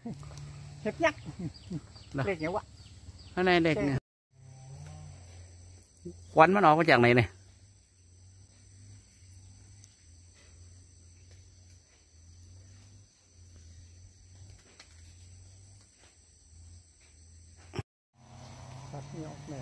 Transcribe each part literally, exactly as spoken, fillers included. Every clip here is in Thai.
เห็บยักษ์เล็กเงี้ยวะข้างในเด็กเนี่ยควันมันออกมาจากไหนเนี่ยตัดนี่ออกแม่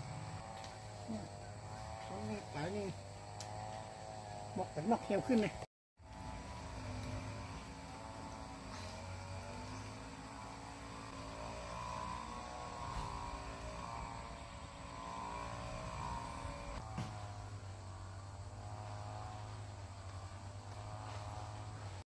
หลายนี่บอกแต่นอกเขียวขึ้นเลย